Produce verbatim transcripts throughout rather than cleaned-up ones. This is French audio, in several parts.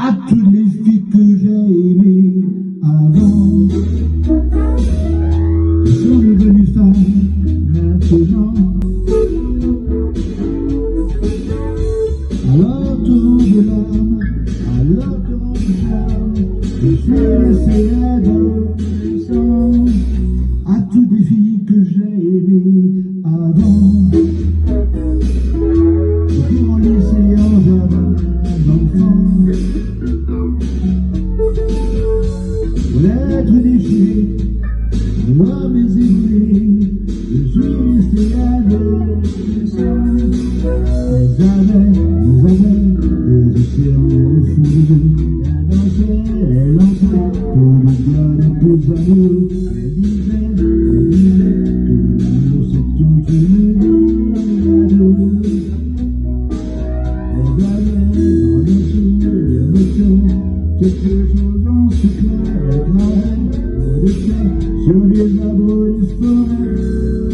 à toutes les filles que j'ai aimées avant. Elles sont devenues femmes maintenant. Alors torrent de larmes, alors torrent de charme, je suis resté adolescent à toutes les filles que j'ai aimées avant. Pour l'océan d'un enfant, pour l'être déchiré, l'homme est ébloui, je suis resté adolescent. Elles avaient, ils avaient des océans au fond des yeux. Elle lançait, elle lançait pour le bien le plus amoureux. Elle disait, elle disait que l'amour c'est toute une vie à deux. Elles avaient dans le sourire émotion quelque chose en secret. Elles gravaient dans le ciel sur les arbres et les forêts.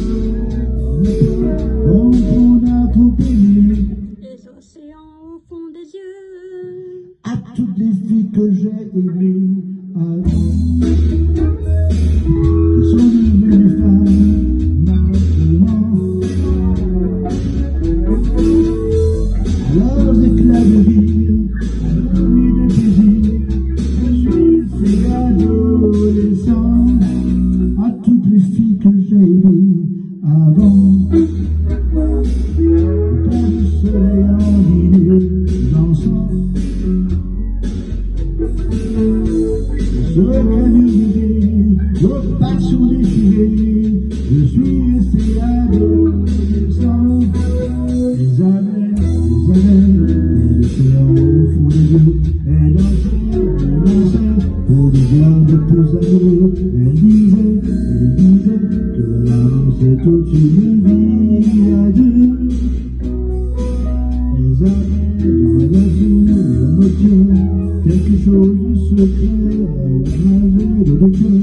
On a trop aimé les océans au fond des yeux. À toutes les filles que j'ai aimées avant, qui sont devenues femmes maintenant. À leurs éclats de rire, à leurs nuits de plaisir, je suis ces adolescents. À toutes les filles que j'ai aimées avant. Le père du soleil en dîner dansant. Sur le camion au pas sur les filets, je suis resté adolescent. Les avaient, les avaient, les océans au fond des yeux. Elle dansait, elle dansait pour devenir de plus amoureux. Elle disait, elle disait que l'amour c'est toute une vie à deux. Elles avaient dans la vie l'émotion, quelque chose de secret. Elles avaient dans le cœur